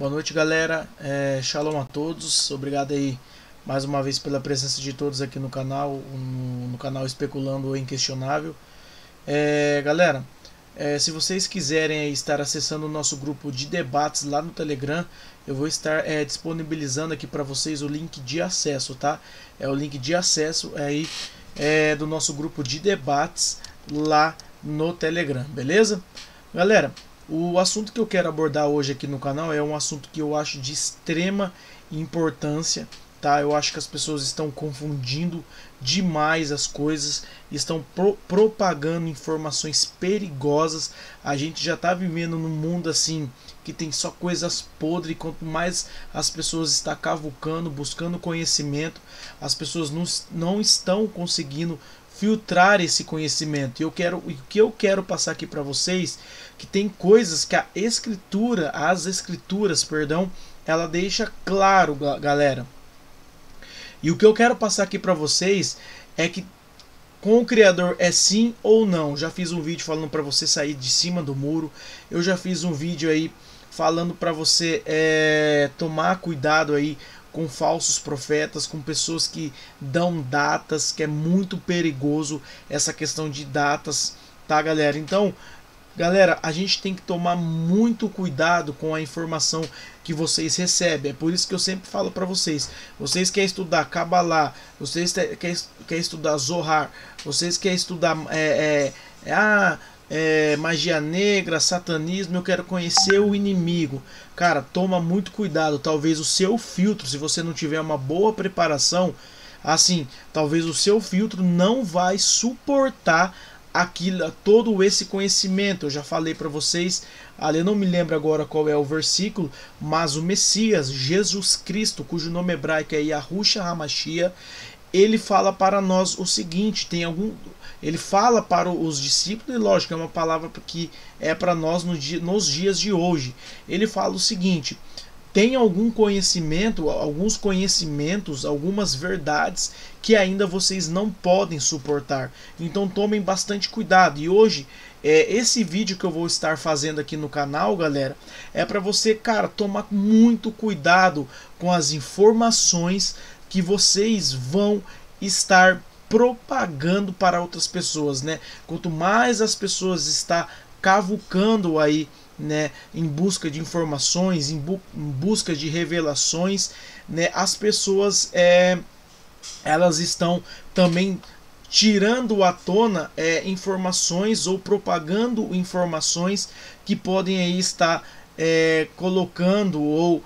Boa noite, galera. Shalom a todos. Obrigado aí mais uma vez pela presença de todos aqui no canal, no canal Especulando o Inquestionável. Galera, se vocês quiserem estar acessando o nosso grupo de debates lá no Telegram, eu vou estar disponibilizando aqui para vocês o link de acesso, tá? É o link de acesso aí do nosso grupo de debates lá no Telegram, beleza? Galera, o assunto que eu quero abordar hoje aqui no canal é um assunto que eu acho de extrema importância, tá? Eu acho que as pessoas estão confundindo demais as coisas, estão propagando informações perigosas. A gente já está vivendo num mundo assim que tem só coisas podres. Quanto mais as pessoas estão cavucando, buscando conhecimento, as pessoas não estão conseguindo filtrar esse conhecimento. E o que eu quero passar aqui para vocês, que tem coisas que as escrituras, ela deixa claro, galera. E o que eu quero passar aqui para vocês é que com o Criador é sim ou não. Já fiz um vídeo falando para você sair de cima do muro. Eu já fiz um vídeo aí falando para você tomar cuidado aí com falsos profetas, com pessoas que dão datas, que é muito perigoso essa questão de datas, tá, galera? Então, galera, a gente tem que tomar muito cuidado com a informação que vocês recebem. É por isso que eu sempre falo para vocês. Vocês querem estudar Kabbalah, vocês querem estudar Zohar, vocês querem estudar magia negra, satanismo, eu quero conhecer o inimigo. Cara, toma muito cuidado. Talvez o seu filtro, se você não tiver uma boa preparação, assim, talvez o seu filtro não vai suportar todo esse conhecimento. Eu já falei para vocês, ali eu não me lembro agora qual é o versículo, mas o Messias, Jesus Cristo, cujo nome hebraico é Yahushua HaMashiach, ele fala para nós o seguinte, ele fala para os discípulos, e lógico, é uma palavra que é para nós nos dias de hoje. Ele fala o seguinte: tem alguns conhecimentos, algumas verdades que ainda vocês não podem suportar. Então tomem bastante cuidado. E hoje, esse vídeo que eu vou estar fazendo aqui no canal, galera, é para você, cara, tomar muito cuidado com as informações que vocês vão estar propagando para outras pessoas, né? Quanto mais as pessoas estão cavucando aí, né, em busca de informações, em busca de revelações, né, as pessoas elas estão também tirando à tona informações ou propagando informações que podem aí estar colocando ou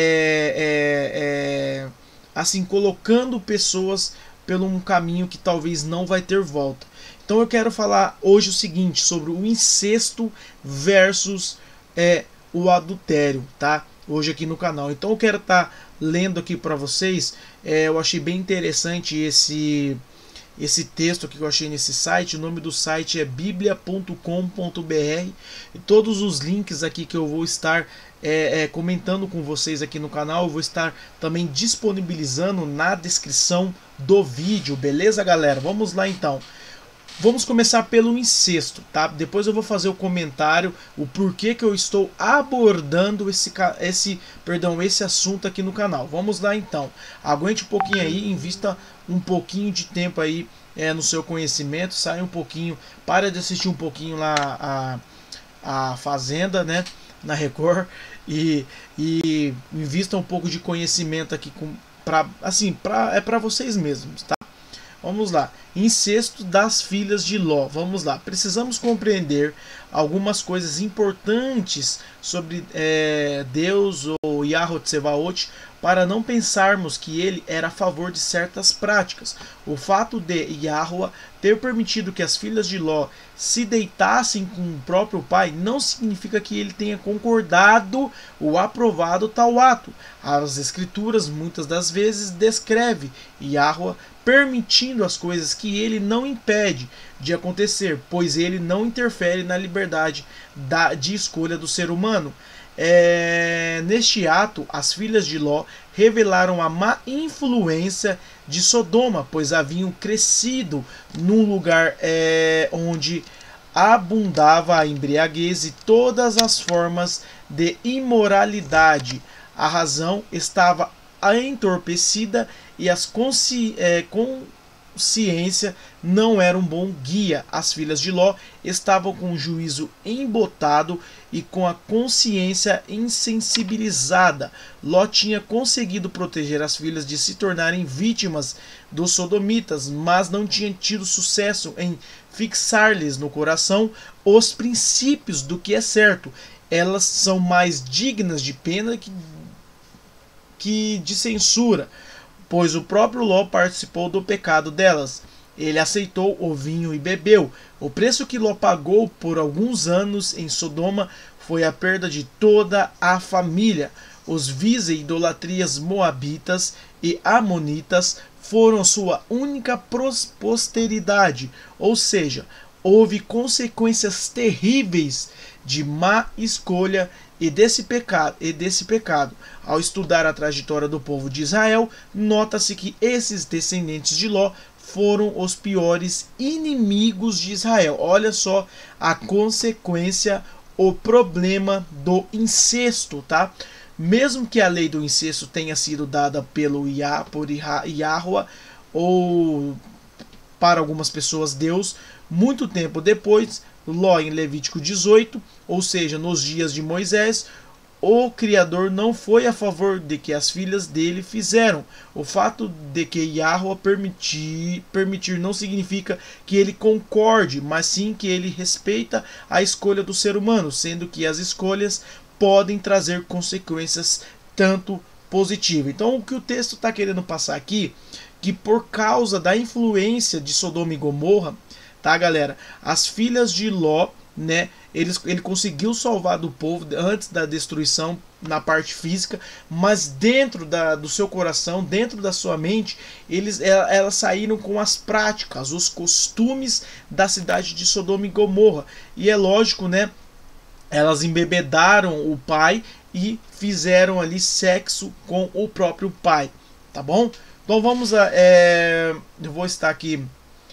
assim colocando pessoas pelo um caminho que talvez não vai ter volta. Então eu quero falar hoje o seguinte sobre o incesto versus o adultério, tá? Hoje aqui no canal. Então eu quero estar lendo aqui para vocês. Eu achei bem interessante esse texto aqui que eu achei nesse site. O nome do site é biblia.com.br e todos os links aqui que eu vou estar comentando com vocês aqui no canal, eu vou estar também disponibilizando na descrição do vídeo, beleza, galera? Vamos lá então. Vamos começar pelo incesto, tá? Depois eu vou fazer o comentário, o porquê que eu estou abordando esse assunto aqui no canal. Vamos lá então. Aguente um pouquinho aí, invista um pouquinho de tempo aí no seu conhecimento, saia um pouquinho, para de assistir um pouquinho lá a Fazenda, né? Na Record, e invista um pouco de conhecimento aqui para vocês mesmos, tá? Vamos lá. Incesto das filhas de Ló. Vamos lá. Precisamos compreender algumas coisas importantes sobre Deus ou Yahweh Tsevaot para não pensarmos que ele era a favor de certas práticas. O fato de Yahweh ter permitido que as filhas de Ló se deitassem com o próprio pai não significa que ele tenha concordado ou aprovado tal ato. As escrituras muitas das vezes descreve Yahweh permitindo as coisas que ele não impede de acontecer, pois ele não interfere na liberdade de escolha do ser humano. Neste ato, as filhas de Ló revelaram a má influência de Sodoma, pois haviam crescido num lugar onde abundava a embriaguez e todas as formas de imoralidade. A razão estava entorpecida e as consciência não era um bom guia. As filhas de Ló estavam com o juízo embotado e com a consciência insensibilizada. Ló tinha conseguido proteger as filhas de se tornarem vítimas dos sodomitas, mas não tinha tido sucesso em fixar-lhes no coração os princípios do que é certo. Elas são mais dignas de pena que de censura, pois o próprio Ló participou do pecado delas. Ele aceitou o vinho e bebeu. O preço que Ló pagou por alguns anos em Sodoma foi a perda de toda a família. Os vis e idolatrias moabitas e amonitas foram sua única posteridade, ou seja, houve consequências terríveis de má escolha e desse pecado. Ao estudar a trajetória do povo de Israel, nota-se que esses descendentes de Ló foram os piores inimigos de Israel. Olha só a consequência, o problema do incesto, tá? Mesmo que a lei do incesto tenha sido dada por Yahweh ou para algumas pessoas Deus, muito tempo depois, Ló em Levítico 18, ou seja, nos dias de Moisés, o Criador não foi a favor de que as filhas dele fizeram. O fato de que Yahweh permitir não significa que ele concorde, mas sim que ele respeita a escolha do ser humano, sendo que as escolhas podem trazer consequências tanto positivas. Então o que o texto está querendo passar aqui, que por causa da influência de Sodoma e Gomorra, tá, galera, as filhas de Ló, né, ele conseguiu salvar do povo antes da destruição na parte física, mas dentro do seu coração, dentro da sua mente, elas saíram com as práticas, os costumes da cidade de Sodoma e Gomorra. E é lógico, né, elas embebedaram o pai e fizeram ali sexo com o próprio pai, tá bom? Então vamos a... eu vou estar aqui...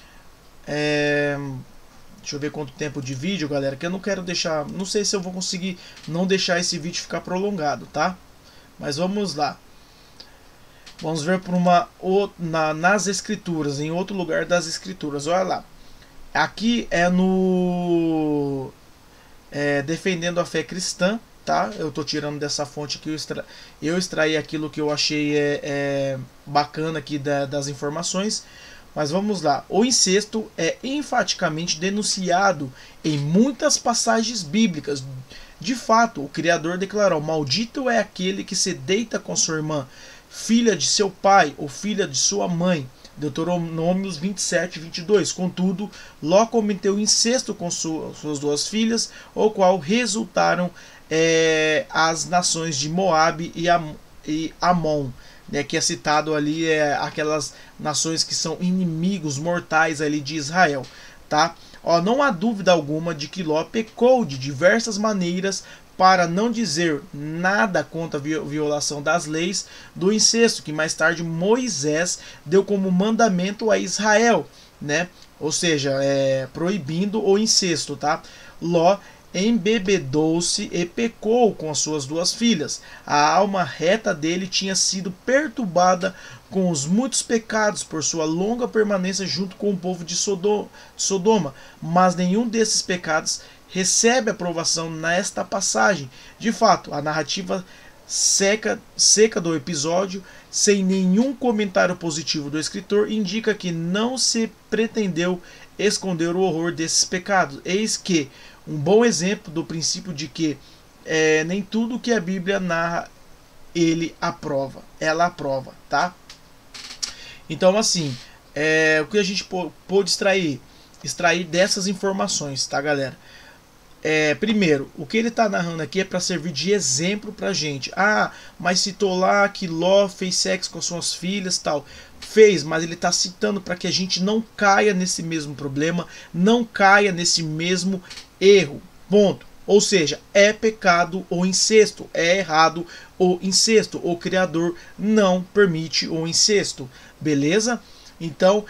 deixa eu ver quanto tempo de vídeo, galera, que eu não quero deixar... Não sei se eu vou conseguir não deixar esse vídeo ficar prolongado, tá? Mas vamos lá. Vamos ver por nas escrituras, em outro lugar das escrituras. Olha lá. Aqui é no... Defendendo a Fé Cristã, tá? Eu tô tirando dessa fonte que eu extraí aquilo que eu achei bacana aqui das informações. Mas vamos lá. O incesto é enfaticamente denunciado em muitas passagens bíblicas. De fato, o Criador declarou: maldito é aquele que se deita com sua irmã, filha de seu pai ou filha de sua mãe. Deuteronômios 27, 22. Contudo, Ló cometeu incesto com suas duas filhas, o qual resultaram as nações de Moabe e Amon, né, que é citado ali aquelas nações que são inimigos mortais ali de Israel, tá? Ó, não há dúvida alguma de que Ló pecou de diversas maneiras, para não dizer nada contra a violação das leis do incesto, que mais tarde Moisés deu como mandamento a Israel, né? Ou seja, proibindo o incesto, tá? Ló embebedou-se e pecou com as suas duas filhas. A alma reta dele tinha sido perturbada com os muitos pecados por sua longa permanência junto com o povo de Sodoma, mas nenhum desses pecados recebe aprovação nesta passagem. De fato, a narrativa seca do episódio, sem nenhum comentário positivo do escritor, indica que não se pretendeu esconder o horror desses pecados. Eis que um bom exemplo do princípio de que nem tudo que a Bíblia narra ela aprova, tá? Então, assim, o que a gente pôde extrair dessas informações, tá, galera? Primeiro, o que ele está narrando aqui é para servir de exemplo para a gente. Ah, mas citou lá que Ló fez sexo com suas filhas, tal. Fez, mas ele está citando para que a gente não caia nesse mesmo problema, não caia nesse mesmo erro. Ponto. Ou seja, é pecado o incesto, é errado o incesto. O Criador não permite o incesto, beleza? Então,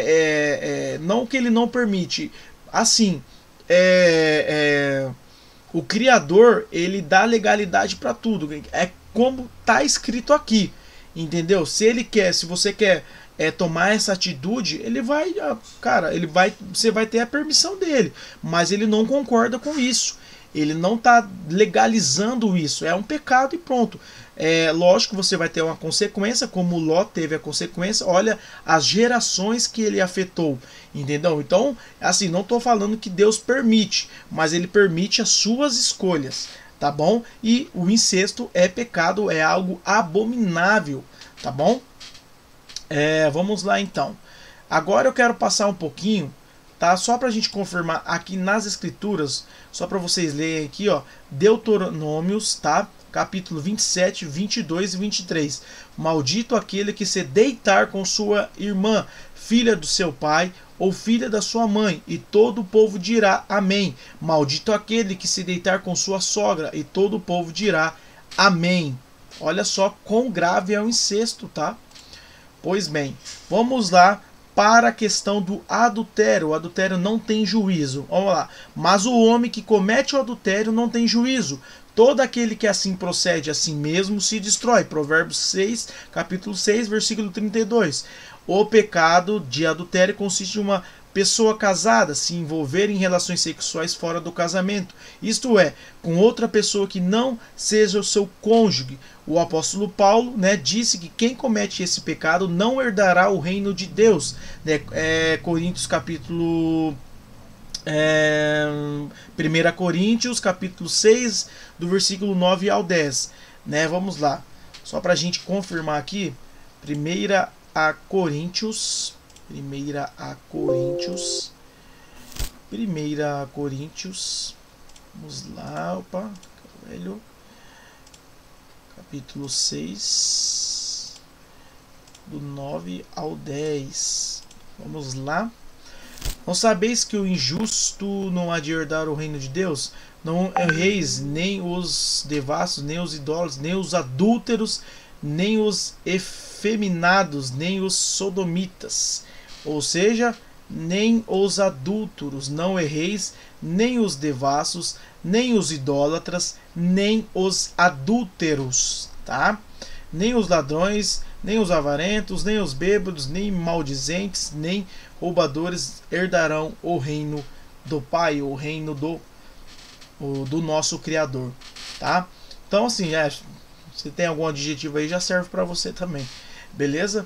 não que ele não permite, assim, O Criador, ele dá legalidade para tudo. É como tá escrito aqui, entendeu? Se ele quer, se você quer tomar essa atitude, ele vai, cara, você vai ter a permissão dele, mas ele não concorda com isso. Ele não está legalizando isso. É um pecado e pronto. É lógico que você vai ter uma consequência, como Ló teve a consequência. Olha as gerações que ele afetou, entendeu? Então, assim, não estou falando que Deus permite, mas ele permite as suas escolhas, tá bom? E o incesto é pecado, é algo abominável, tá bom? Vamos lá então. Agora eu quero passar um pouquinho, tá? Só para a gente confirmar aqui nas escrituras, só para vocês lerem aqui, ó, Deuteronômios, tá? Capítulo 27, 22 e 23. Maldito aquele que se deitar com sua irmã, filha do seu pai ou filha da sua mãe, e todo o povo dirá amém. Maldito aquele que se deitar com sua sogra, e todo o povo dirá amém. Olha só quão grave é o incesto, tá? Pois bem, vamos lá para a questão do adultério. O adultério não tem juízo. Vamos lá. Mas o homem que comete o adultério não tem juízo. Todo aquele que assim procede assim mesmo se destrói. Provérbios 6, capítulo 6, versículo 32. O pecado de adultério consiste em uma pessoa casada se envolver em relações sexuais fora do casamento, isto é, com outra pessoa que não seja o seu cônjuge. O apóstolo Paulo, né, disse que quem comete esse pecado não herdará o reino de Deus. Coríntios capítulo 1 Coríntios capítulo 6, do versículo 9 ao 10. Né, vamos lá, só para a gente confirmar aqui, 1 Coríntios, vamos lá, velho, capítulo 6, do 9 ao 10, vamos lá. Não sabeis que o injusto não há de herdar o reino de Deus? Não erreis nem os devassos, nem os idólatras, nem os adúlteros, nem os efeminados, nem os sodomitas. Ou seja, nem os adúlteros, não erreis, nem os devassos, nem os idólatras, nem os adúlteros, tá? Nem os ladrões, nem os avarentos, nem os bêbados, nem maldizentes, nem roubadores herdarão o reino do Pai, o reino do nosso Criador, tá? Então, assim, se tem algum adjetivo aí, já serve para você também, beleza?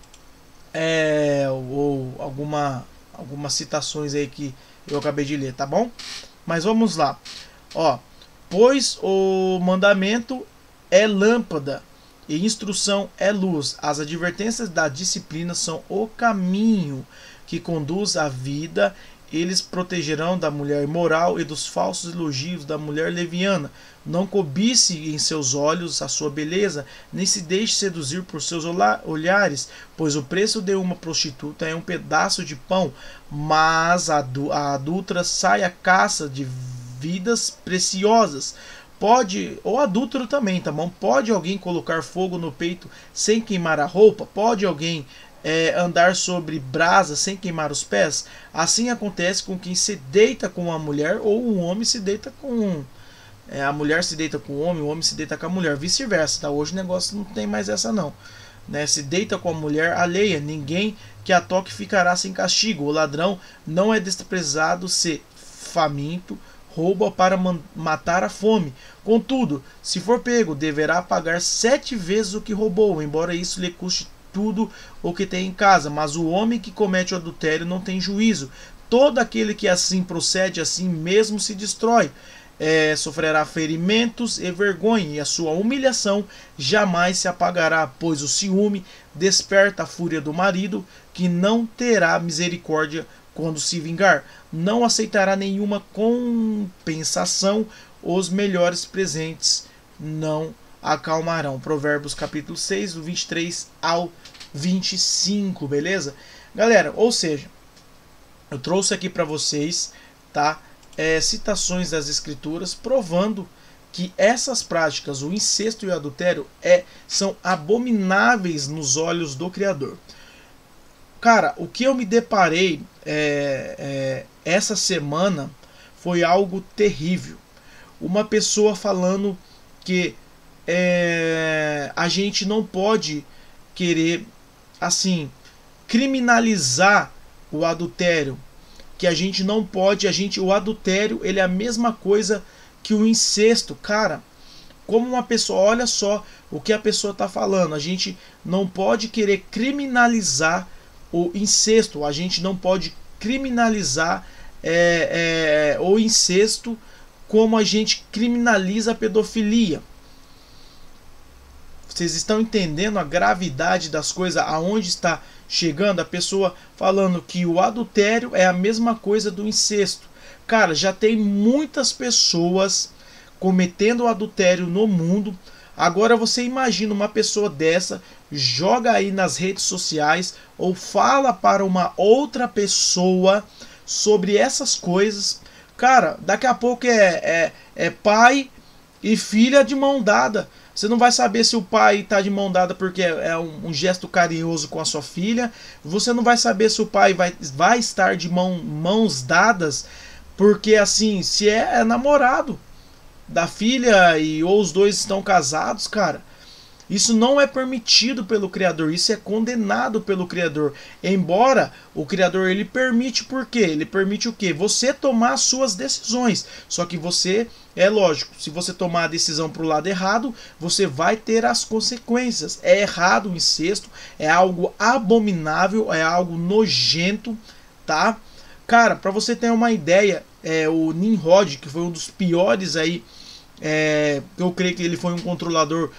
Ou algumas citações aí que eu acabei de ler, tá bom? Mas vamos lá, ó. Pois o mandamento é lâmpada e instrução é luz. As advertências da disciplina são o caminho que conduz à vida. Eles protegerão da mulher imoral e dos falsos elogios da mulher leviana. Não cobice em seus olhos a sua beleza, nem se deixe seduzir por seus olhares, pois o preço de uma prostituta é um pedaço de pão, mas a adúltera sai à caça de vidas preciosas. Pode, ou adúltero também, tá bom? Pode alguém colocar fogo no peito sem queimar a roupa? Pode alguém andar sobre brasa sem queimar os pés? Assim acontece com quem se deita com uma mulher, ou um homem se deita com a mulher se deita com o homem se deita com a mulher, vice-versa, tá? Hoje o negócio não tem mais essa não, né? Se deita com a mulher alheia, ninguém que a toque ficará sem castigo. O ladrão não é desprezado se faminto, rouba para matar a fome. Contudo, se for pego, deverá pagar 7 vezes o que roubou, embora isso lhe custe tudo o que tem em casa. Mas o homem que comete o adultério não tem juízo. Todo aquele que assim procede, assim mesmo se destrói. Sofrerá ferimentos e vergonha, e a sua humilhação jamais se apagará, pois o ciúme desperta a fúria do marido, que não terá misericórdia quando se vingar. Não aceitará nenhuma compensação, os melhores presentes não acalmarão. Provérbios capítulo 6, do 23 ao 25, beleza? Galera, ou seja, eu trouxe aqui para vocês, tá? Citações das escrituras provando que essas práticas, o incesto e o adultério, são abomináveis nos olhos do Criador. Cara, o que eu me deparei essa semana foi algo terrível. uma pessoa falando que a gente não pode querer, assim, criminalizar o adultério, que a gente não pode, o adultério, ele é a mesma coisa que o incesto. Cara, como uma pessoa, olha só o que a pessoa está falando, a gente não pode querer criminalizar o incesto, a gente não pode criminalizar o incesto como a gente criminaliza a pedofilia. Vocês estão entendendo a gravidade das coisas, aonde está chegando? A pessoa falando que o adultério é a mesma coisa do incesto. Cara, já tem muitas pessoas cometendo adultério no mundo. Agora você imagina uma pessoa dessa, joga aí nas redes sociais ou fala para uma outra pessoa sobre essas coisas. Cara, daqui a pouco é pai e filha de mão dada. Você não vai saber se o pai está de mão dada porque é um gesto carinhoso com a sua filha. Você não vai saber se o pai vai estar de mãos dadas porque, assim, se é namorado da filha ou os dois estão casados, cara. Isso não é permitido pelo Criador, isso é condenado pelo Criador. Embora o Criador ele permite, por quê? Ele permite o quê? Você tomar as suas decisões. Só que você, é lógico, se você tomar a decisão para o lado errado, você vai ter as consequências. É errado o incesto, é algo abominável, é algo nojento, tá? Cara, para você ter uma ideia, o Nimrod, que foi um dos piores aí, eu creio que ele foi um controlador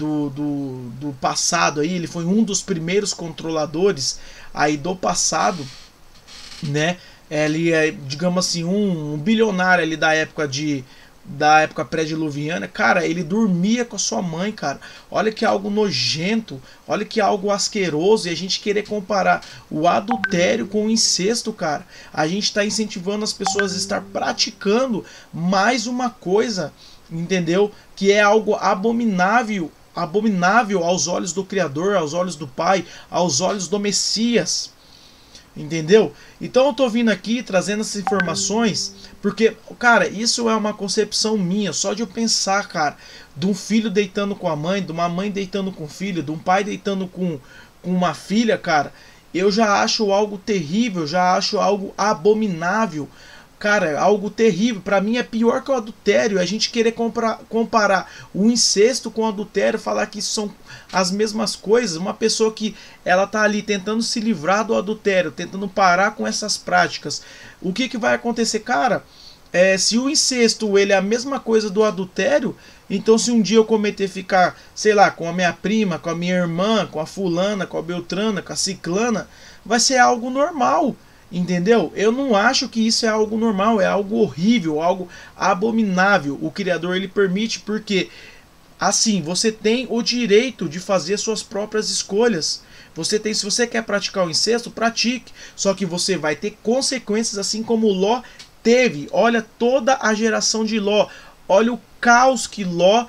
do passado aí, ele foi um dos primeiros controladores aí do passado, né? Ele é, digamos assim, um bilionário ali da época pré-diluviana. Cara, ele dormia com a sua mãe, cara. Olha que algo nojento, olha que algo asqueroso. E a gente querer comparar o adultério com o incesto, cara, a gente está incentivando as pessoas a estar praticando mais uma coisa, entendeu? Que é algo abominável aos olhos do Criador, aos olhos do Pai, aos olhos do Messias. Entendeu? Então eu tô vindo aqui trazendo essas informações porque, cara, isso é uma concepção minha, só de eu pensar, cara, de um filho deitando com a mãe, de uma mãe deitando com o filho, de um pai deitando com uma filha, cara, eu já acho algo terrível, já acho algo abominável. Cara, algo terrível. Pra mim é pior que o adultério. A gente querer comparar o incesto com o adultério, falar que isso são as mesmas coisas. Uma pessoa que ela tá ali tentando se livrar do adultério, tentando parar com essas práticas. O que vai acontecer, cara? Se o incesto ele é a mesma coisa do adultério, então se um dia eu cometer ficar, sei lá, com a minha prima, com a minha irmã, com a fulana, com a beltrana, com a ciclana, vai ser algo normal. Entendeu? Eu não acho que isso é algo normal, é algo horrível, algo abominável. O Criador ele permite porque, assim, você tem o direito de fazer suas próprias escolhas. Se você quer praticar o incesto, pratique. Só que você vai ter consequências, assim como Ló teve. Olha toda a geração de Ló. Olha o caos que Ló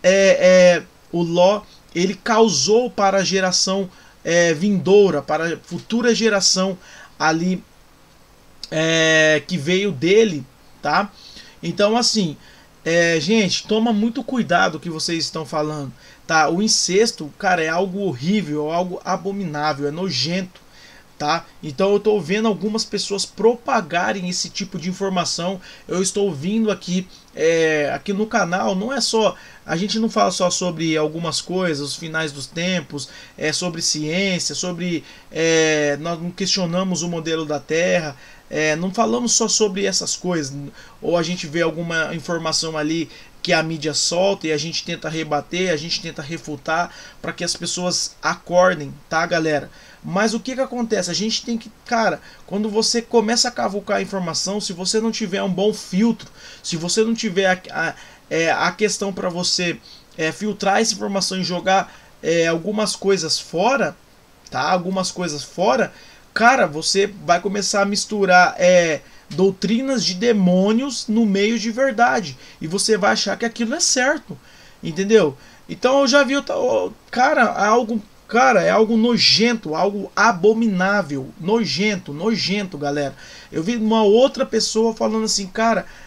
ele causou para a geração vindoura, para a futura geração ali que veio dele, tá? Então, assim, gente, toma muito cuidado o que vocês estão falando, tá? O incesto, cara, é algo horrível, é algo abominável, é nojento, tá? Então eu estou vendo algumas pessoas propagarem esse tipo de informação. Eu estou vindo aqui no canal, não é só, a gente não fala só sobre algumas coisas, os finais dos tempos, sobre ciência, sobre nós não questionamos o modelo da Terra, não falamos só sobre essas coisas, ou a gente vê alguma informação ali que a mídia solta e a gente tenta rebater, a gente tenta refutar para que as pessoas acordem, tá, galera? Mas o que acontece? A gente tem que, cara, quando você começa a cavucar a informação, se você não tiver um bom filtro, se você não tiver a questão para você filtrar essa informação e jogar algumas coisas fora, tá? Algumas coisas fora, cara, você vai começar a misturar doutrinas de demônios no meio de verdade. E você vai achar que aquilo é certo. Entendeu? Então eu já vi, cara, é algo nojento, algo abominável, nojento, galera. Eu vi uma outra pessoa falando assim, cara,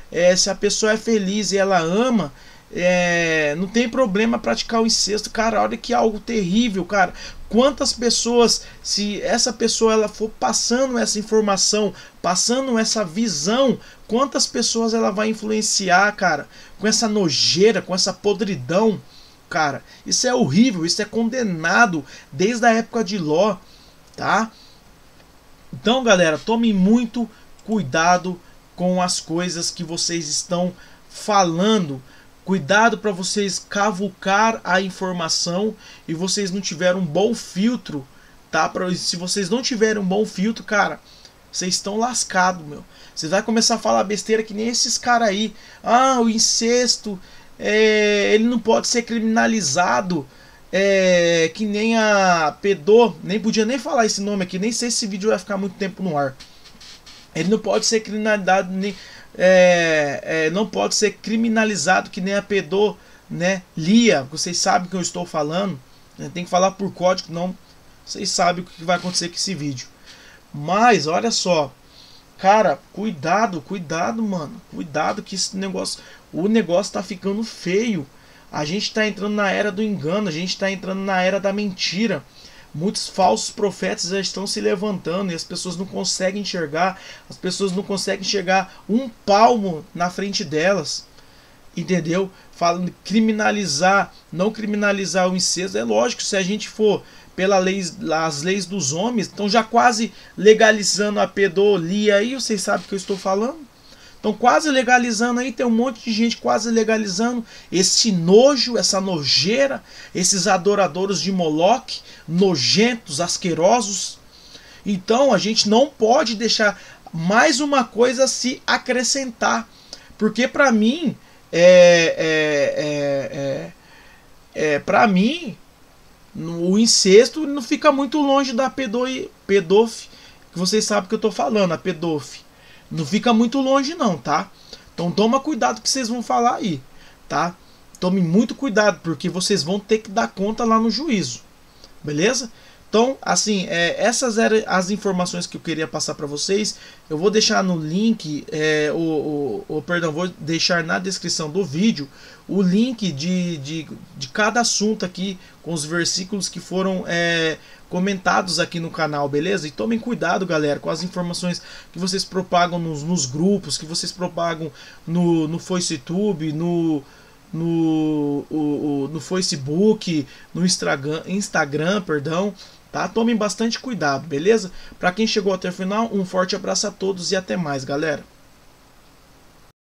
se a pessoa é feliz e ela ama, não tem problema praticar o incesto. Cara, olha que algo terrível, cara. Quantas pessoas, se essa pessoa ela for passando essa informação, passando essa visão, quantas pessoas ela vai influenciar, cara, com essa nojeira, com essa podridão, cara. Isso é horrível, isso é condenado desde a época de Ló, tá? Então, galera, tome muito cuidado com as coisas que vocês estão falando. Cuidado para vocês cavucar a informação e vocês não tiverem um bom filtro, tá? Se vocês não tiverem um bom filtro, cara, vocês estão lascados, meu. Você vai começar a falar besteira que nem esses caras aí. Ah, o incesto, ele não pode ser criminalizado, que nem a nem podia nem falar esse nome aqui, nem sei se esse vídeo vai ficar muito tempo no ar. Ele não pode ser criminalizado nem... não pode ser criminalizado que nem a pedofilia, né? Vocês sabem o que eu estou falando, né? Tem que falar por código, não. Vocês sabem o que vai acontecer com esse vídeo. Mas olha só, cara, cuidado, mano, cuidado que o negócio tá ficando feio. A gente tá entrando na era do engano, a gente tá entrando na era da mentira. Muitos falsos profetas já estão se levantando e as pessoas não conseguem enxergar. As pessoas não conseguem enxergar um palmo na frente delas. Entendeu? Falando criminalizar, não criminalizar o incesto. É lógico, se a gente for as leis dos homens, estão já quase legalizando a pedofilia aí. Vocês sabem o que eu estou falando? Estão quase legalizando aí, tem um monte de gente quase legalizando esse nojo, essa nojeira, esses adoradores de Moloque, nojentos, asquerosos. Então a gente não pode deixar mais uma coisa se acrescentar, porque para mim, o incesto não fica muito longe da pedofilia, que vocês sabem o que eu estou falando, a pedofilia. Não fica muito longe não, tá? Então toma cuidado que vocês vão falar aí, tá? Tome muito cuidado, porque vocês vão ter que dar conta lá no juízo. Beleza? Então, assim, essas eram as informações que eu queria passar para vocês. Eu vou deixar no link, perdão, vou deixar na descrição do vídeo o link de cada assunto aqui, com os versículos que foram comentados aqui no canal, beleza? E tomem cuidado, galera, com as informações que vocês propagam nos grupos, que vocês propagam no FaceTube, no Facebook, no Instagram, perdão, tá? Tomem bastante cuidado, beleza? Para quem chegou até o final, um forte abraço a todos e até mais, galera.